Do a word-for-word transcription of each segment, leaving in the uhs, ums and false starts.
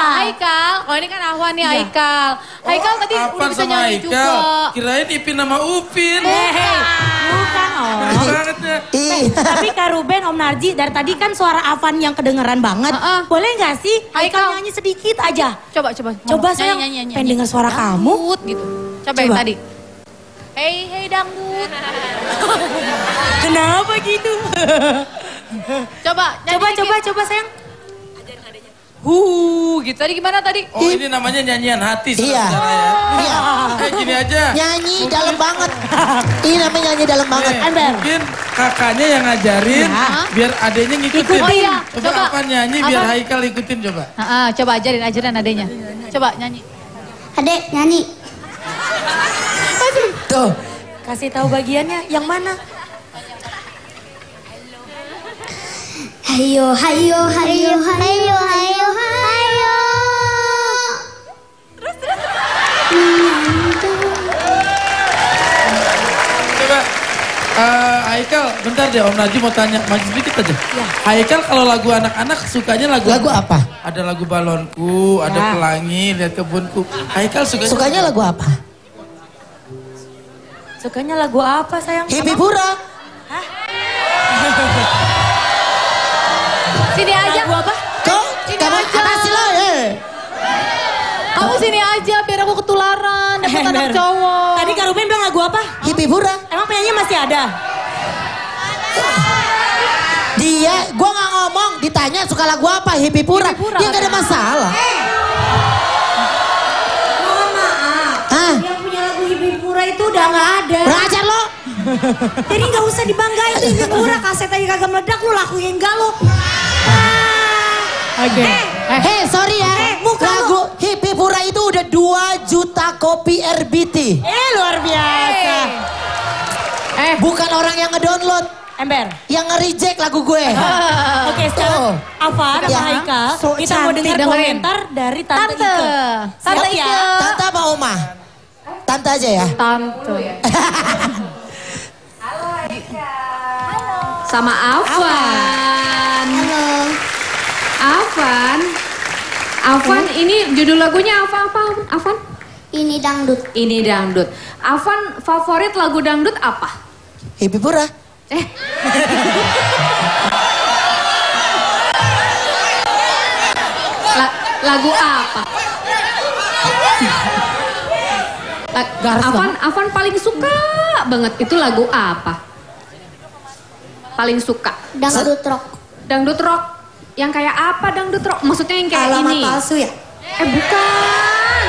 Haikal. Oh ini kan Afwan nih Haikal. Haikal tadi udah bisa nyanyi juga. Kirain Ipin sama Upin. Hei, bukan Om. Eh, tapi Kak Ruben, Om Narji, dari tadi kan suara Afwan yang kedengeran banget. Uh-uh. Boleh gak sih Haikal Haikal. nyanyi sedikit aja? Coba coba. Coba ngomong. sayang, Nyanyi, nyanyi, pengen nyanyi. denger suara kamu. Dangdut gitu. Coba, yang Coba. tadi. Hei hei dangdut. Kenapa gitu? Coba nyanyi Coba, dikit. coba, coba sayang. Huh gitu. Tadi gimana tadi? Oh ini namanya nyanyian hati. Iya. saudara ya. Iya. Kayak gini aja. Nyanyi dalam banget. Ini namanya nyanyi dalam banget. Eh, Ember. mungkin kakaknya yang ngajarin, Ya. biar adenya ngikutin. Oh iya, Coba, coba. apa nyanyi biar Apa? Haikal ikutin coba. Heeh, coba ajarin ajarin adenya. Coba nyanyi. Adek nyanyi. Tuh, kasih tahu bagiannya yang mana? Hayo hayo hayo hayo hayo hayo. Coba, eh, Haikal, bentar deh Om Najib mau tanya, maju sedikit aja. Haikal kalau lagu anak-anak sukanya lagu Lagu apa? Ada lagu balonku, ada Ya. pelangi, lihat kebunku. Haikal sukanya, Sukanya lagu apa? Sukanya lagu apa sayang? Hippie Pura. Sini aja. Lagu apa? Kau, Sini kamu aja. apa sih lo? Eh? Kamu sini aja biar aku ketularan dapat anak Ember. cowok. Tadi Kak Ruben bilang lagu apa? Hippie Pura. Emang penyanyi masih ada? Dia, gua nggak ngomong, ditanya suka lagu apa, Hippie Pura. Hippie Pura Dia nggak ada katanya. masalah. Mohon maaf. Hah? Yang punya lagu Hippie Pura itu udah nggak ada. Rajar lo. Jadi nggak usah dibanggain tuh Hippie Pura. Kaset aja kagak meledak lu lakuin enggak lu. Oke. Eh, Hei, sorry ya. Eh, muka Lagu Hippie Pura itu udah dua juta kopi R B T. eh luar biasa. Eh, Bukan orang yang ngedownload, Ember. yang nge-reject lagu gue. Oke sekarang Afwan sama Ya. Haikal So kita mau cantik, dengar dengerin. komentar dari Tante, Tante. Ike. Tante Siap ya? Ike. Tante apa Oma? Tante aja ya. Tante. Sama Afwan. Halo. Afwan. Afwan ini judul lagunya apa apa Afwan? Ini dangdut. Ini dangdut. Afwan favorit lagu dangdut apa? Hippie Pura. Eh. La- lagu apa? La- Afwan, Afwan paling suka banget itu lagu apa? Paling suka. Dangdut rock. Dangdut rock. Yang kayak apa dangdut rock? Maksudnya yang kayak Alamat ini. palsu ya? Eh bukan.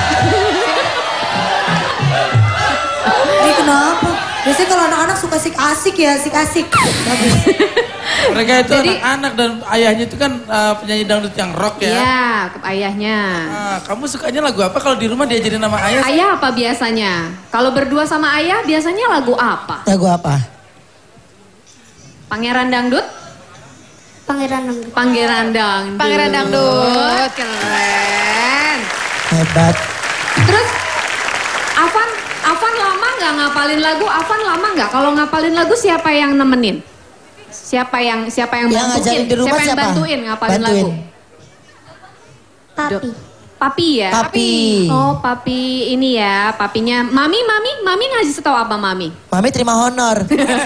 Ini kenapa? Biasanya kalau anak-anak suka asik-asik ya, asik-asik. Bagus. mereka itu Jadi- anak-anak dan ayahnya itu kan eh, penyanyi dangdut yang rock ya. Iya, ke ayahnya. Nah, kamu sukanya lagu apa kalau di rumah diajarin nama ayah? Ayah apa biasanya? Kalau berdua sama ayah biasanya lagu apa? Lagu apa? Pangeran dangdut? Pangeran dangdut. Pangeran dangdut. Pangeran dangdut. Keren. Hebat. Terus Afwan, Afwan lama nggak ngapalin lagu? Afwan lama nggak? Kalau ngapalin lagu siapa yang nemenin? Siapa yang siapa yang, Yang bantuin? ngajarin di rumah siapa yang siapa? bantuin ngapalin Bantuin. lagu? Papi. Papi ya? Papi. Oh, papi ini ya, papinya. Mami, mami, mami ngasih tahu apa mami? Mami terima honor.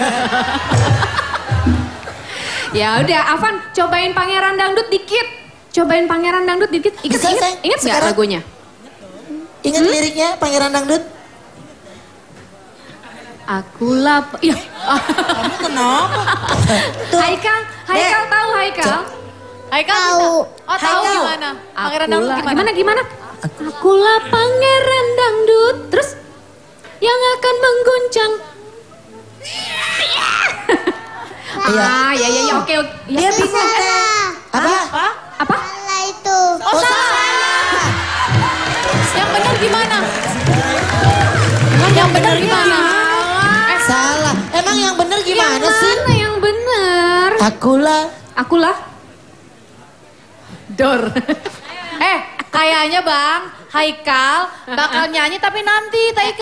Ya udah, Afwan cobain Pangeran Dangdut dikit. Cobain Pangeran Dangdut dikit. Ingat, Bisa, ingat, sayang? ingat nggak Sekarang? lagunya? Ingat Hmm? liriknya Pangeran Dangdut? Aku lap... Ya. Kamu kenapa? Haikal, Haikal tahu Haikal? Haikal bisa? Tahu. Oh tahu Haikal. gimana? Pangeran Aku dangdut lah- gimana? Gimana, gimana? Akulah Pangeran Dangdut. Terus? Yang akan mengguncang. Iya. Ah, ya, ya, ya, oke, oke. Ya, Dia bingung. Salah. Apa? apa? Salah itu. Oh, salah. Yang benar gimana? Yang benar gimana? Eh, Salah. Emang yang bener gimana yang sih? mana yang benar? Akulah. Akulah. Dor. Eh, kayaknya Bang, Haikal bakal nyanyi tapi nanti Taika